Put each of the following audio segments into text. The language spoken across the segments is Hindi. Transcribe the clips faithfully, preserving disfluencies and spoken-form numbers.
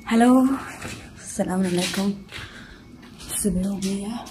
हेलो, अस्सलाम वालेकुम। सुबह हो गई है।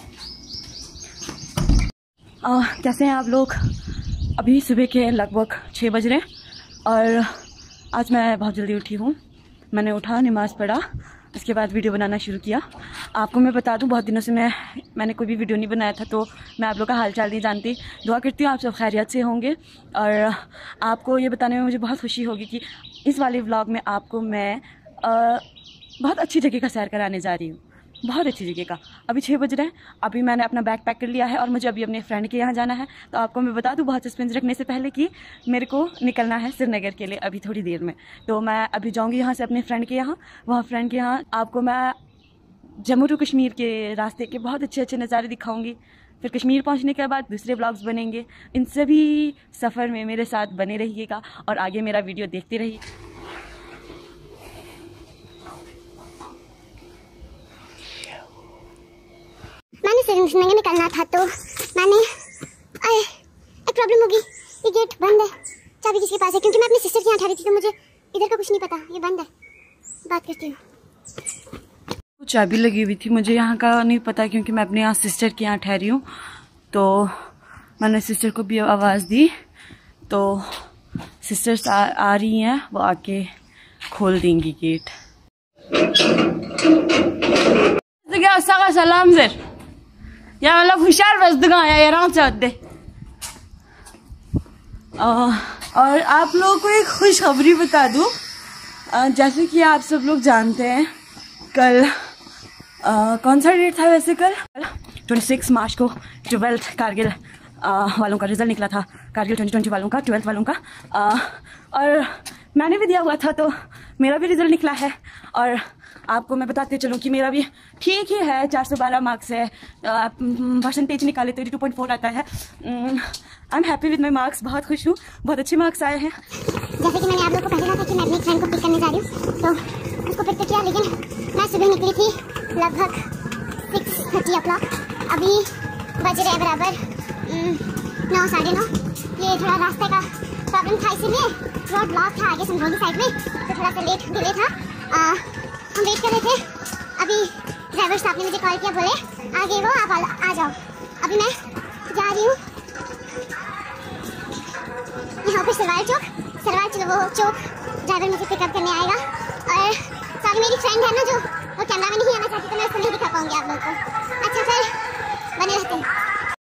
आ, कैसे हैं आप लोग? अभी सुबह के लगभग छः बज रहे हैं और आज मैं बहुत जल्दी उठी हूँ। मैंने उठा, नमाज़ पढ़ा, उसके बाद वीडियो बनाना शुरू किया। आपको मैं बता दूं, बहुत दिनों से मैं मैंने कोई भी वीडियो नहीं बनाया था, तो मैं आप लोग का हाल चाल नहीं जानती। दुआ करती हूँ आप सब खैरियत से होंगे और आपको ये बताने में मुझे बहुत खुशी होगी कि इस वाले व्लॉग में आपको मैं आ, बहुत अच्छी जगह का सैर कराने जा रही हूँ। बहुत अच्छी जगह का। अभी छः बज रहे हैं। अभी मैंने अपना बैग पैक कर लिया है और मुझे अभी अपने फ्रेंड के यहाँ जाना है। तो आपको मैं बता दूँ बहुत सस्पेंस रखने से पहले कि मेरे को निकलना है श्रीनगर के लिए अभी थोड़ी देर में। तो मैं अभी जाऊँगी यहाँ से अपने फ्रेंड के यहाँ। वहाँ फ्रेंड के यहाँ आपको मैं जम्मू टू कश्मीर के रास्ते के बहुत अच्छे अच्छे नज़ारे दिखाऊँगी। फिर कश्मीर पहुँचने के बाद दूसरे ब्लॉग्स बनेंगे। इन सभी सफ़र में मेरे साथ बने रहिएगा और आगे मेरा वीडियो देखते रहिए। मैंने श्रीनगर निकलना था तो मैंने आए, एक प्रॉब्लम होगी। ये गेट बंद है, चाबी किसके पास है? क्योंकि मैं अपनी सिस्टर के यहाँ ठहरी थी तो मुझे इधर का कुछ नहीं पता। ये बंद है, बात करती हूँ। चाबी लगी हुई थी, मुझे यहाँ का नहीं पता क्योंकि मैं अपने यहाँ सिस्टर के यहाँ ठहरी हूँ। तो मैंने सिस्टर को भी आवाज़ दी तो सिस्टर्स आ, आ रही हैं, वो आके खोल देंगी गेट। सलाम सर, या मतलब होशियार बस दुकान है आराम से होते। और आप लोगों को एक खुशखबरी बता दूं, जैसे कि आप सब लोग जानते हैं कल आ, कौन सा डेट था वैसे? कल छब्बीस मार्च को ट्वेल्थ कारगिल वालों का रिजल्ट निकला था। कारगिल ट्वेंटी ट्वेंटी वालों का, ट्वेल्थ वालों का। आ, और मैंने भी दिया हुआ था तो मेरा भी रिजल्ट निकला है। और आपको मैं बताते चलूँ कि मेरा भी ठीक ही है, चार सौ बारह मार्क्स है। परसेंटेज निकाले तो एटी टू पॉइंट फोर आता है। I am happy with my marks, बहुत खुश हूँ, बहुत अच्छे मार्क्स आए हैं। जैसे कि मैंने आप लोगों को पहले कहा था कि मैं अपनी फ्रेंड को पिक करने जा रही हूँ, तो उसको पिक किया, लेकिन मैं सुबह निकली थी लगभग सिक्स थर्टी ओ क्लॉक। अभी बज रहे बराबर नौ साढ़े नौ। ये थोड़ा रास्ते का प्रॉब्लम था, इसीलिए रोड ब्लॉक था आगे संभोगी साइड में, तो थोड़ा सा लेट डिले था। आ, हम वेट कर रहे थे। अभी ड्राइवर साहब ने मुझे कॉल किया, बोले आगे वो आप आ, आ जाओ। अभी मैं जा रही हूँ यहाँ पर सरवार चौक। सरवार चलो वो चौक ड्राइवर मुझे पिकअप करने आएगा। और सारी मेरी फ्रेंड है ना जो वो कैमरा में नहीं आना चाहती, तो मैं उसको नहीं दिखा पाऊंगी आप लोग को। अच्छा फिर बने रहते हैं।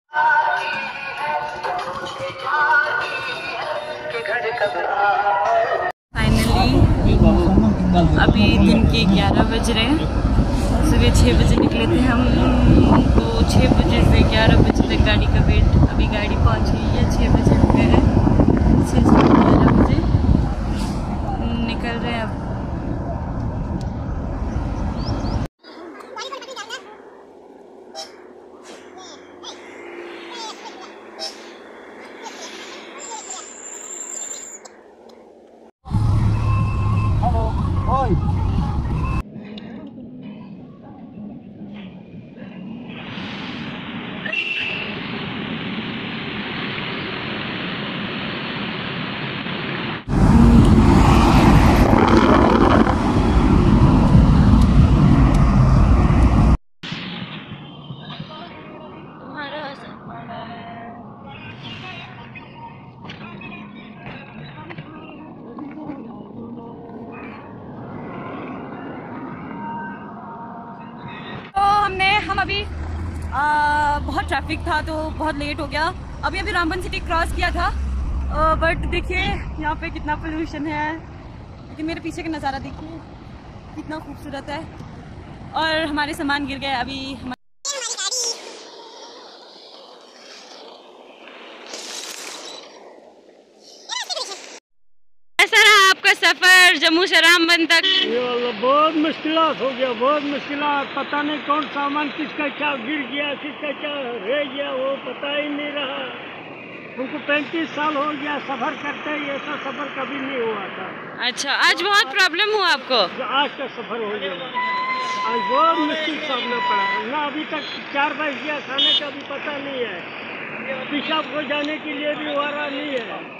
अभी दिन के ग्यारह बज रहे हैं। सुबह छः बजे निकले थे हम, तो छः बजे से ग्यारह बजे तक गाड़ी का वेट। अभी गाड़ी पहुंच गई है, छः बजे हो गए हैं, छः से ग्यारह बजे निकल रहे हैं अब। हमने हम अभी आ, बहुत ट्रैफिक था तो बहुत लेट हो गया। अभी अभी रामबन सिटी क्रॉस किया था, आ, बट देखिए यहाँ पे कितना पोल्यूशन है। लेकिन मेरे पीछे का नज़ारा देखिए कितना खूबसूरत है। और हमारे सामान गिर गए अभी। कैसा रहा आपका सफर जम्मू से रामबन तक? ये बहुत मुश्किलात हो गया, बहुत मुश्किलात। पता नहीं कौन सामान किसका क्या गिर गया, किसका क्या रह गया, वो पता ही नहीं रहा। उनको पैंतीस साल हो गया सफर करते, ऐसा सफर कभी नहीं हुआ था। अच्छा, आज बहुत प्रॉब्लम हुआ आपको? आज का सफर हो गया, आज बहुत मुश्किल सामना पड़ा ना। अभी तक चार बज गया, खाने का भी पता नहीं है, पेशाब को जाने के लिए भी वारा नहीं है।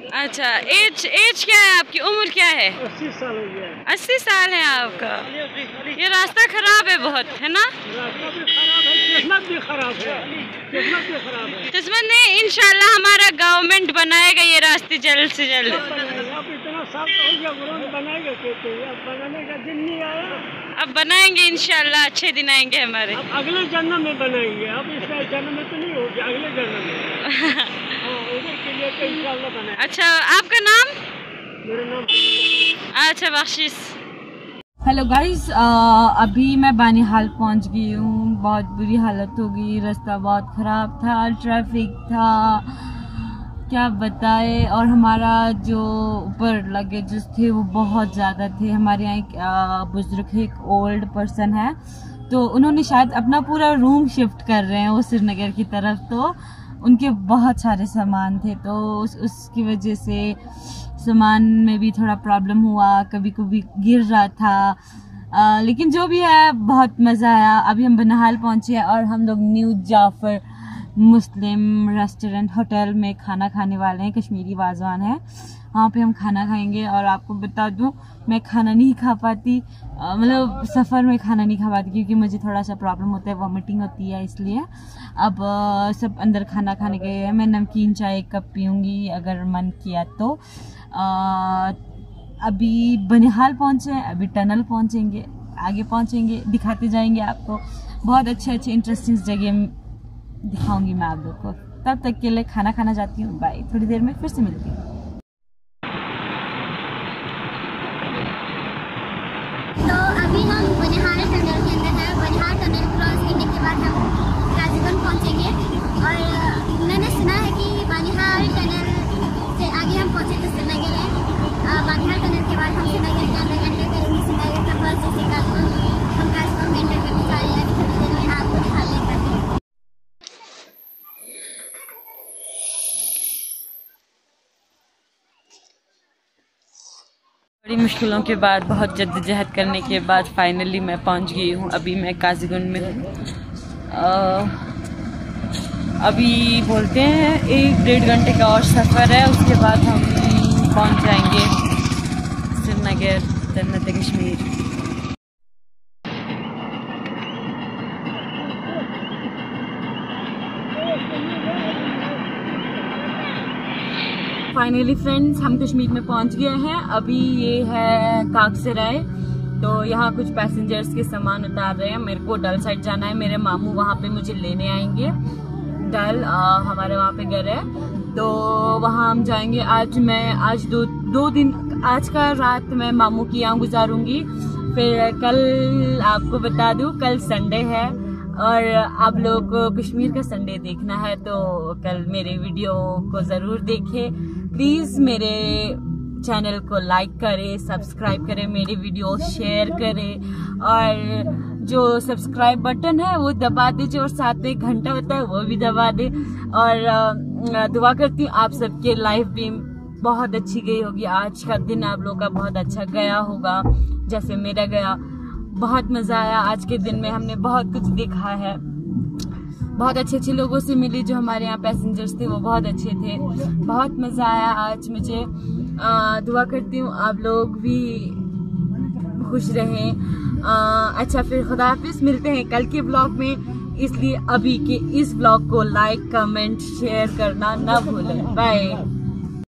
अच्छा, एज एज क्या है आपकी, उम्र क्या है? अस्सी साल हो गया। अस्सी साल है आपका। ये रास्ता खराब है बहुत, है ना? रास्ता भी खराब है, किस्मत भी खराब है, किस्मत भी खराब है। किस्मत नहीं, इंशाल्लाह हमारा गवर्नमेंट बनाएगा ये रास्ते जल्द से जल्द। अब इतना साल तो हो गया, गवर्नमेंट बनाएगा कहते हैं, अब बनाने का दिन नहीं आया। अब बनाएंगे इंशाल्लाह, अच्छे दिन आएंगे हमारे। अब अगले जन्म में बनाएंगे, अब इस जन्म में तो नहीं होगी, अगले जन्म में। उधर के लिए तो इंशाल्लाह बनाएंगे। अच्छा, आपका नाम? मेरा नाम अच्छा, बख्शिश। हेलो गाइस, अभी मैं बानिहाल पहुंच गई हूँ। बहुत बुरी हालत हो गई, रास्ता बहुत ख़राब था, ट्रैफिक था, क्या बताए। और हमारा जो ऊपर लगेजेस थे वो बहुत ज़्यादा थे। हमारे यहाँ एक बुजुर्ग है, एक ओल्ड पर्सन है, तो उन्होंने शायद अपना पूरा रूम शिफ्ट कर रहे हैं वो श्रीनगर की तरफ, तो उनके बहुत सारे सामान थे, तो उस, उसकी वजह से सामान में भी थोड़ा प्रॉब्लम हुआ, कभी कभी गिर रहा था। आ, लेकिन जो भी है बहुत मज़ा आया। अभी हम बानिहाल पहुँचे हैं और हम लोग new Jafar Muslim restaurant hotel में खाना खाने वाले हैं। कश्मीरी वाजवान है, वहाँ पे हम खाना खाएंगे। और आपको बता दूं, मैं खाना नहीं खा पाती, मतलब सफ़र में खाना नहीं खा पाती क्योंकि मुझे थोड़ा सा प्रॉब्लम होता है, वॉमिटिंग होती है, इसलिए। अब आ, सब अंदर खाना खाने गए हैं। मैं नमकीन चाय एक कप पीऊँगी अगर मन किया तो। आ, अभी बानिहाल पहुँचे, अभी टनल पहुँचेंगे, आगे पहुँचेंगे, दिखाते जाएंगे आपको। बहुत अच्छे अच्छे इंटरेस्टिंग जगह दिखाऊंगी मैं आप लोग को। तब तक के लिए खाना खाना जाती हूँ, बाय। थोड़ी देर में फिर से मिलती हूँ। तो अभी हम बानिहाल टनल के अंदर हैं। बानिहाल टनल क्रॉस करने के बाद हम काजीगुंड पहुँचेंगे। और मैंने सुना है कि बानिहाल टनल से आगे हम पहुँचे तो श्रीनगर है। बानिहाल टनल के बाद हम श्रीनगर के अंदर एंटर करेंगे। श्रीनगर का फर्स्ट जैसे काजीगुंड, हम काजीगुंड में एंटर करने जा रहे हैं। अभी थोड़ी देर में आपको दिखा देंगे। बड़ी मुश्किलों के बाद, बहुत जद्दोजहद करने के बाद फाइनली मैं पहुंच गई हूं। अभी मैं काजीगुंड में हूँ। अभी बोलते हैं एक डेढ़ घंटे का और सफ़र है, उसके बाद हम पहुंच जाएंगे श्रीनगर, जन्नत कश्मीर। फाइनली फ्रेंड्स, हम कश्मीर में पहुंच गए हैं। अभी ये है काकसराय, तो यहाँ कुछ पैसेंजर्स के सामान उतार रहे हैं। मेरे को डल साइड जाना है, मेरे मामू वहाँ पे मुझे लेने आएंगे। डल आ, हमारे वहाँ पे घर है, तो वहाँ हम जाएंगे। आज मैं आज दो दो दिन आज का रात मैं मामू की यहाँ गुजारूंगी। फिर कल आपको बता दूँ, कल संडे है और आप लोग को कश्मीर का संडे देखना है, तो कल मेरे वीडियो को ज़रूर देखें। प्लीज़ मेरे चैनल को लाइक करें, सब्सक्राइब करें, मेरी वीडियो शेयर करें, और जो सब्सक्राइब बटन है वो दबा दीजिए, और साथ में घंटा होता है वो भी दबा दे। और दुआ करती हूँ आप सबके लाइफ भी बहुत अच्छी गई होगी। आज का दिन आप लोगों का बहुत अच्छा गया होगा, जैसे मेरा गया। बहुत मज़ा आया आज के दिन में, हमने बहुत कुछ देखा है, बहुत अच्छे अच्छे लोगों से मिली। जो हमारे यहाँ पैसेंजर्स थे वो बहुत अच्छे थे, बहुत मज़ा आया आज मुझे। आ, दुआ करती हूँ आप लोग भी खुश रहें। आ, अच्छा, फिर खुदा हाफिज़, मिलते हैं कल के ब्लॉग में। इसलिए अभी के इस ब्लॉग को लाइक, कमेंट, शेयर करना ना भूलें। बाय।